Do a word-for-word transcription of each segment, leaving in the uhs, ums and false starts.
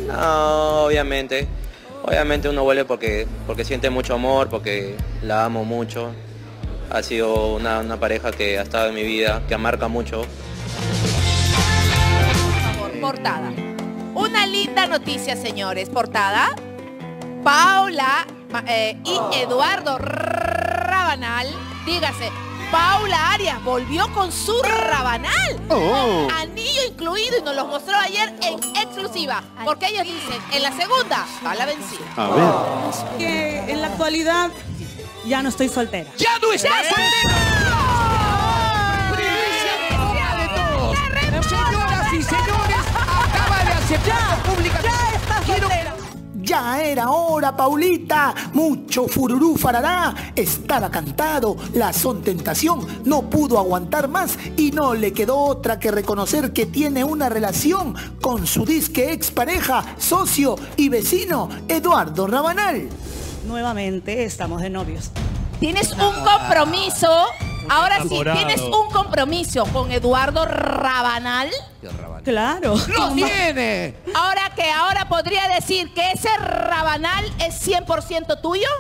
No, obviamente. Obviamente uno vuelve porque, porque siente mucho amor, porque la amo mucho. Ha sido una, una pareja que ha estado en mi vida, que marca mucho. Por favor, portada. Una linda noticia, señores. Portada. Paula eh, y Eduardo Rabanal, dígase, Paula Arias volvió con su Rabanal, Oh. con anillo incluido, y nos los mostró ayer en exclusiva, porque ellos dicen, en la segunda va la vencida. A ver. Que en la actualidad ya no estoy soltera. ¡Ya no está soltera! Señoras y señores, acaba de aceptar públicamente. Ya está soltera. Ya era hora, Paulita. Mucho fururú farará. Estaba cantado. La son tentación no pudo aguantar más y no le quedó otra que reconocer que tiene una relación con su disque expareja, socio y vecino, Eduardo Rabanal. Nuevamente estamos de novios. Tienes un compromiso, ahora sí, tienes un compromiso con Eduardo Rabanal. Claro. ¡Lo tiene! Ahora que ahora podría decir que ese Rabanal es cien por ciento tuyo.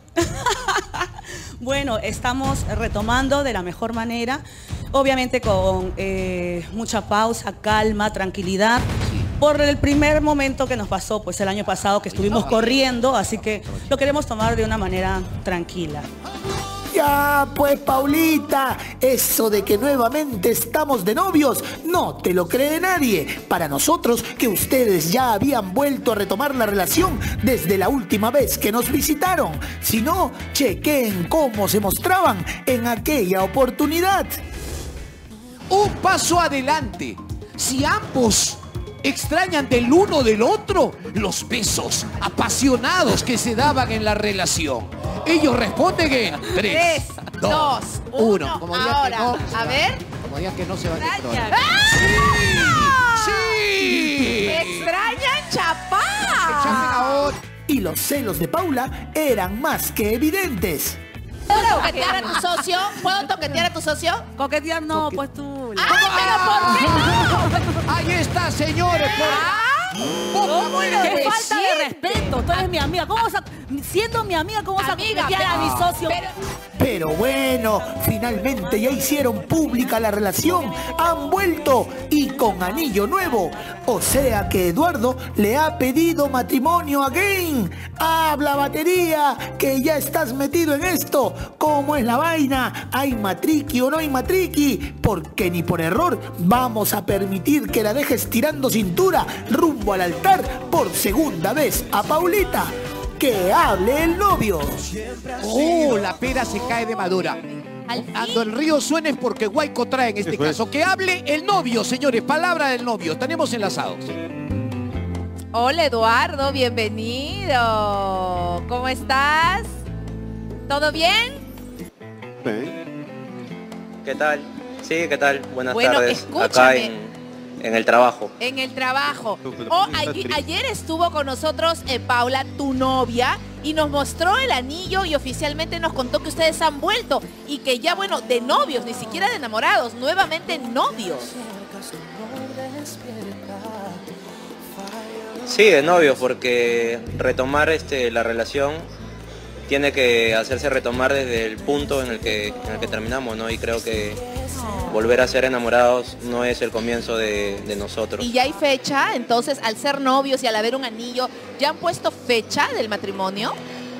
Bueno, estamos retomando de la mejor manera, obviamente con eh, mucha pausa, calma, tranquilidad, por el primer momento que nos pasó, pues el año pasado que estuvimos corriendo, así que lo queremos tomar de una manera tranquila. Ya, pues, Paulita, eso de que nuevamente estamos de novios, no te lo cree nadie. Para nosotros, que ustedes ya habían vuelto a retomar la relación desde la última vez que nos visitaron. Si no, chequeen cómo se mostraban en aquella oportunidad. Un paso adelante. Si ambos extrañan del uno del otro los besos apasionados que se daban en la relación. Ellos responden en tres, dos, uno. Como digan Ahora, que no, a ver. Como digan que no se van de Extrañan. trono. ¡Ah! ¡Sí! ¡Extrañan Chapá! Echasen ahora. Y los celos de Paula eran más que evidentes. ¿Puedo toquetear a tu socio? ¿Puedo toquetear a tu socio? Coquetear no, pues tú. ¡Ay, pero por qué no! Ahí está, señores. Por... ¡Ah! ¿Cómo ¡Qué le falta de respeto! Tú eres mi amiga. ¿Cómo vas a, siendo mi amiga, cómo vas a Amiga, coquetear a mi pero- socio? pero- Pero bueno, finalmente ya hicieron pública la relación, han vuelto y con anillo nuevo. O sea que Eduardo le ha pedido matrimonio a Game. Habla batería, que ya estás metido en esto. ¿Cómo es la vaina? ¿Hay matriqui o no hay matriqui? Porque ni por error vamos a permitir que la dejes tirando cintura rumbo al altar por segunda vez a Paulita. Que hable el novio. Oh, la pera se cae de madura. Al fin. Cuando el río suene es porque Guayco trae en este Eso es. caso. Que hable el novio, señores. Palabra del novio. Tenemos enlazados. Hola, Eduardo, bienvenido. ¿Cómo estás? ¿Todo bien? ¿Qué tal? Sí, ¿qué tal? Buenas Bueno, tardes. Acá escúchame. en, en el trabajo. En el trabajo. Pero Oh, está ayer, triste. ayer estuvo con nosotros eh, Paula, tu novia, y nos mostró el anillo y oficialmente nos contó que ustedes han vuelto y que ya, bueno, de novios, ni siquiera de enamorados, nuevamente novios. Sí, de novios, porque retomar este, la relación tiene que hacerse retomar desde el punto en el que, en el que terminamos, ¿no? Y creo que volver a ser enamorados no es el comienzo de, de nosotros. Y ya hay fecha, entonces al ser novios y al haber un anillo, ¿ya han puesto fecha del matrimonio?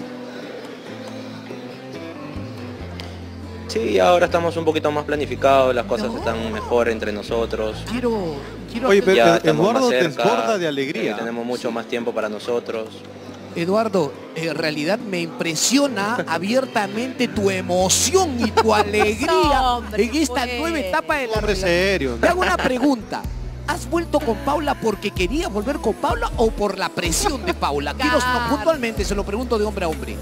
Sí, ahora estamos un poquito más planificados, las cosas están mejor entre nosotros. Quiero, quiero Oye, hacer- pero Ya eh, estamos Eduardo más te cerca, desborda de eh, alegría. tenemos mucho más tiempo para nosotros. Eduardo, en realidad me impresiona abiertamente tu emoción y tu alegría Hombre, en esta pues. nueva etapa de la Hombre relación. serio. Te hago una pregunta. ¿Has vuelto con Paula porque querías volver con Paula o por la presión de Paula? Quiero no, Carlos. puntualmente, se lo pregunto de hombre a hombre.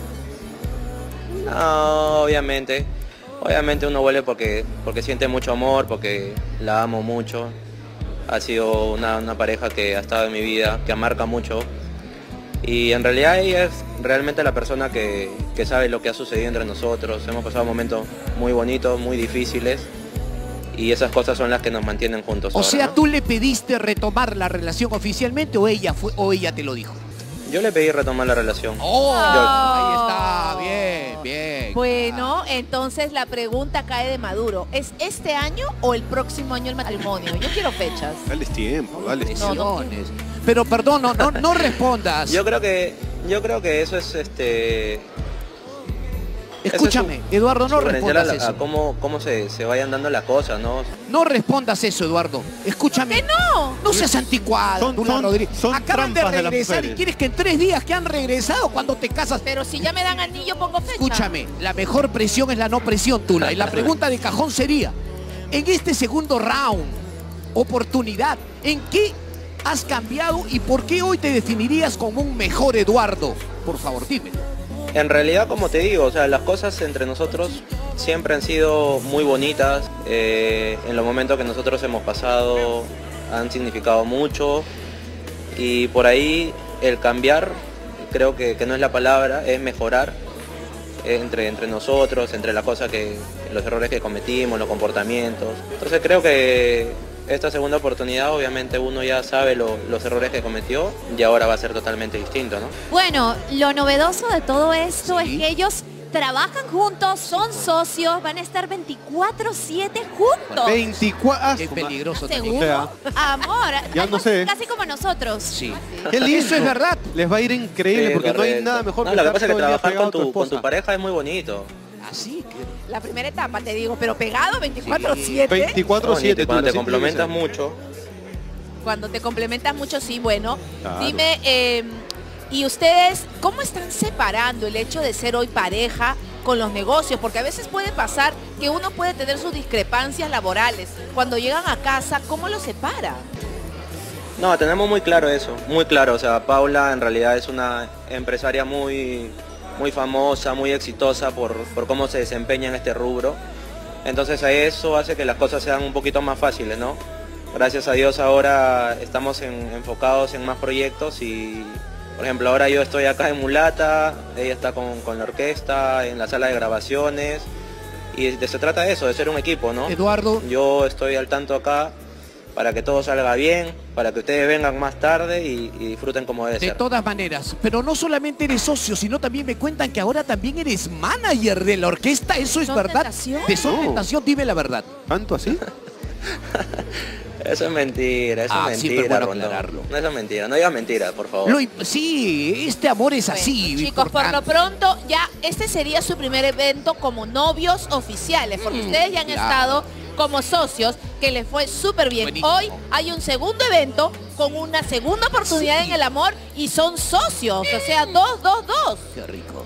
No, obviamente. Obviamente uno vuelve porque, porque siente mucho amor, porque la amo mucho. Ha sido una, una pareja que ha estado en mi vida, que marca mucho. Y en realidad ella es realmente la persona que, que sabe lo que ha sucedido entre nosotros. Hemos pasado momentos muy bonitos, muy difíciles. y esas cosas son las que nos mantienen juntos. O ahora, sea, ¿no? ¿tú le pediste retomar la relación oficialmente o ella fue o ella te lo dijo? Yo le pedí retomar la relación. ¡Oh! Yo- Ahí está, bien, bien. Bueno, entonces la pregunta cae de Maduro. ¿Es este año o el próximo año el matrimonio? Yo quiero fechas. Dale tiempo, dale tiempo. No, no. Presiones. Pero perdón, no, no, no respondas. Yo creo que, yo creo que eso es este. Escúchame, eso es su- Eduardo, no referencial respondas a, la- a eso. cómo, cómo se, se vayan dando las cosas, ¿no? No respondas eso, Eduardo. Escúchame. ¡Que no! No seas anticuado, Son- Tula son- Rodríguez. son Acaban de trampas de las regresar y mujeres. quieres que en tres días que han regresado cuando te casas. Pero si ya me dan anillo, pongo fecha. Escúchame, la mejor presión es la no presión, Tula. Y la pregunta de cajón sería, en este segundo round, oportunidad, ¿en qué has cambiado y por qué hoy te definirías como un mejor Eduardo? Por favor, dímelo. En realidad, como te digo, o sea, las cosas entre nosotros siempre han sido muy bonitas. Eh, en los momentos que nosotros hemos pasado han significado mucho. Y por ahí el cambiar, creo que, que no es la palabra, es mejorar eh, entre, entre nosotros, entre las cosas que, los errores que cometimos, los comportamientos. Entonces creo que esta segunda oportunidad, obviamente uno ya sabe lo- los errores que cometió y ahora va a ser totalmente distinto, ¿no? Bueno, lo novedoso de todo esto Sí. es que ellos trabajan juntos, son socios, van a estar veinticuatro siete juntos. veinticuatro. ah, Qué su peligroso madre. también. O sea, Amor, Ya algo no sé. casi como nosotros. Sí. qué lindo. Eso es verdad. Les va a ir increíble Sí, porque no hay correcto. nada mejor No, que lo que estar pasa es que todo el día trabajar pegado con a tu, con tu esposa. pareja es muy bonito. Así que... La primera etapa, te digo, pero pegado veinticuatro siete. veinticuatro siete. Cuando te Tula, siempre complementas dicen. mucho. Cuando te complementas mucho, sí, bueno. Claro. Dime, eh, ¿y ustedes cómo están separando el hecho de ser hoy pareja con los negocios? Porque a veces puede pasar que uno puede tener sus discrepancias laborales. Cuando llegan a casa, ¿cómo los separa? No, tenemos muy claro eso, muy claro. O sea, Paula en realidad es una empresaria muy, muy famosa, muy exitosa por, por cómo se desempeña en este rubro. Entonces a eso hace que las cosas sean un poquito más fáciles, ¿no? Gracias a Dios ahora estamos en- enfocados en más proyectos y, por ejemplo, ahora yo estoy acá en Mulata, ella está con, con la orquesta, en la sala de grabaciones y de- se trata de eso, de ser un equipo, ¿no? Eduardo, Yo estoy al tanto acá para que todo salga bien, para que ustedes vengan más tarde y, y disfruten como debe de ser. todas maneras, pero no solamente eres socio, sino también me cuentan que ahora también eres manager de la orquesta. ¿Eso es Son verdad? Tentación. De Son No. Tentación, dime la verdad. ¿Tanto así? Eso es mentira, eso Ah, es sí, mentira, pero bueno Rondón. aclararlo. No, eso es mentira, no digas mentira, por favor. Lo imp- sí, este amor es así. Bueno, chicos, por lo importante. pronto ya este sería su primer evento como novios oficiales, porque Mm, ustedes ya han claro. estado como socios, que les fue súper bien. Buenísimo. Hoy hay un segundo evento con una segunda oportunidad Sí. en el amor y son socios, o sea, dos, dos, dos. Qué rico.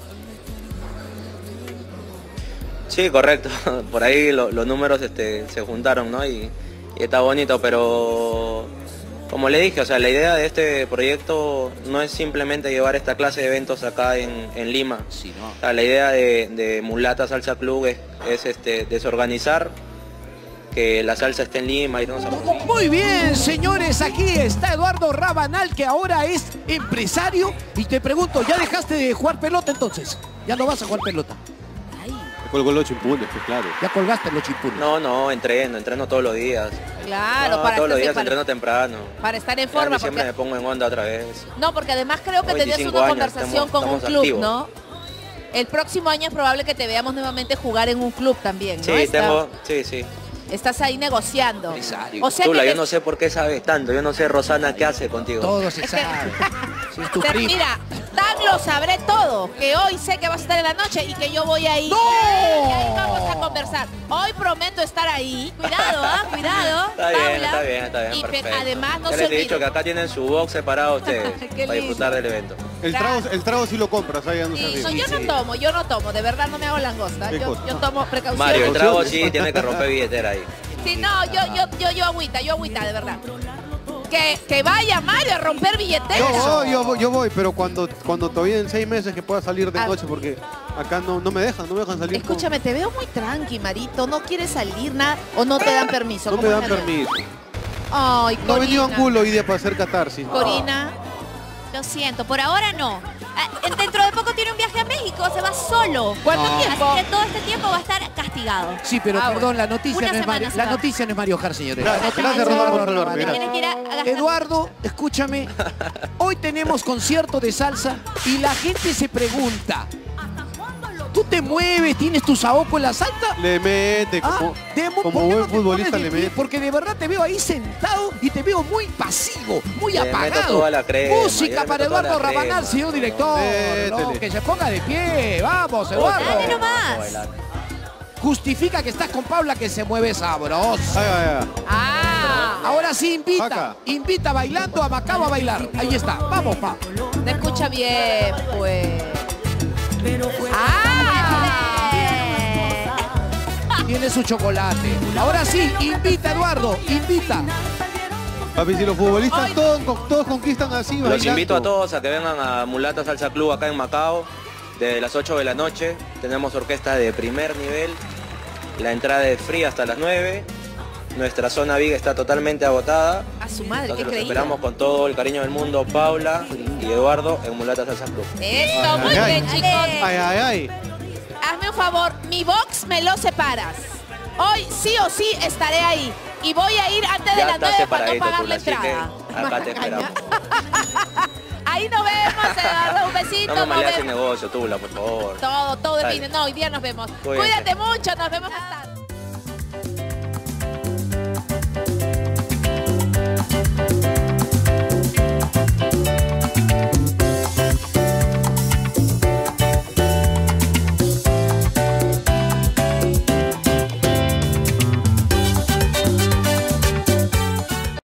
Sí, correcto. Por ahí lo- los números este, se juntaron, ¿no? Y, y está bonito, pero como le dije, o sea, la idea de este proyecto no es simplemente llevar esta clase de eventos acá en, en Lima. Sí, ¿no? O sea, la idea de, de Mulata Salsa Club es, es, este, desorganizar, que la salsa esté en Lima, irnos a... Muy bien, señores, aquí está Eduardo Rabanal, que ahora es empresario. Y te pregunto, ¿ya dejaste de jugar pelota entonces? ¿Ya no vas a jugar pelota? Colgó los chimpunes, pues claro. Ya colgaste los chimpunes. No, no, entreno, entreno todos los días. Claro, No, para, todos los estar, días para, entreno temprano. para estar en Ya forma. siempre me Porque, pongo en onda otra vez. no, porque además creo que Hoy tenías veinticinco una años, conversación estamos- con un estamos club, activos. ¿no? El próximo año es probable que te veamos nuevamente jugar en un club también, ¿no? Sí, Está- tengo, sí, sí. Estás ahí negociando. Empresario. O sea Tula, que yo te- no sé por qué sabes tanto, yo no sé, Rosana, qué hace contigo. Todo se Es que- sabe. Si es tu Te- primo. Mira, tan lo sabré todo, que hoy sé que vas a estar en la noche y que yo voy ahí. ¡No! Y ahí vamos a conversar. Hoy prometo estar ahí. Cuidado, ¿ah? Cuidado. Está bien, Paula. está bien, está bien, Y pe- perfecto. además no ya se les he dicho que olviden. acá tienen su box separado ustedes Qué para disfrutar del evento. El trago, el trago sí lo compras, ahí ando Sí, sabiendo. no, yo no tomo, yo no tomo, de verdad no me hago langosta. ¿Qué Yo, cosa? yo tomo precaución. Mario, el trago sí tiene que romper billetera ahí. Sí, no, yo, yo, yo, yo agüita, yo agüita, de verdad. Que, que vaya Mario a romper billetera. Yo voy, yo voy, yo voy, pero cuando, cuando todavía en seis meses que pueda salir de Ah. noche, porque acá no, no me dejan, no me dejan salir. con- Escúchame, te veo muy tranqui, Marito. ¿No quieres salir nada o no te dan permiso? No ¿Cómo me es dan la- permiso. Ay, No ha venido Corina. Angulo hoy día para hacer catarsis. Corina. Lo siento, por ahora no. Ah, dentro de poco tiene un viaje a México, se va solo. ¿Cuánto No. tiempo? Así que todo este tiempo va a estar castrado castigado. Sí, pero Ah, perdón, la noticia, Una no es Mario, semana la se va. noticia no es Mario Jar, señores. Gracias, La noticia gracias, es Rodolfo, por Eduardo favor, Rabanal. Tienes que ir a- a gastar- Eduardo, escúchame. Hoy tenemos concierto de salsa y la gente se pregunta, ¿tú te mueves, tienes tu saoco en la salsa? Le mete, Ah, como, de mo- como ¿por qué buen no te futbolista pones de le pie? mete. Porque de verdad te veo ahí sentado y te veo muy pasivo, muy Le meto apagado. toda la crema, yo Música le para meto toda Eduardo la crema. Rabanal, señor director. ¿no? Métele. Que se ponga de pie. Vamos, Dale Eduardo. nomás. Justifica que estás con Paula que se mueve sabroso. Ay, ay, ay. Ah, Ahora sí invita, Acá. invita bailando a Macao a bailar. Ahí está, vamos, pa. no escucha bien, pues. Ah, Tiene su chocolate. Ahora sí, invita, Eduardo, invita. Papi, si los futbolistas todos, todos conquistan así, Los bailando. invito a todos a que vengan a Mulata Salsa Club acá en Macao. Desde las ocho de la noche tenemos orquesta de primer nivel. La entrada es fría hasta las nueve. Nuestra zona Big está totalmente agotada. a su madre, qué Entonces los creído. esperamos con todo el cariño del mundo, Paula y Eduardo en Mulata Salsa Club. Eso, muy Ay, bien, ay. chicos. Ay, ay, ay. Hazme un favor, mi box me lo separas. Hoy sí o sí estaré ahí. Y voy a ir antes de Ya las está nueve para no separadito, pagar la Tula, así que entrada. acá te esperamos. Ahí nos vemos, Eduardo. Un besito, No me nos malees el vemos. negocio, Tula, por favor. Todo, todo de Dale. business. No, hoy día nos vemos. Cuídense. Cuídate mucho, nos vemos más tarde.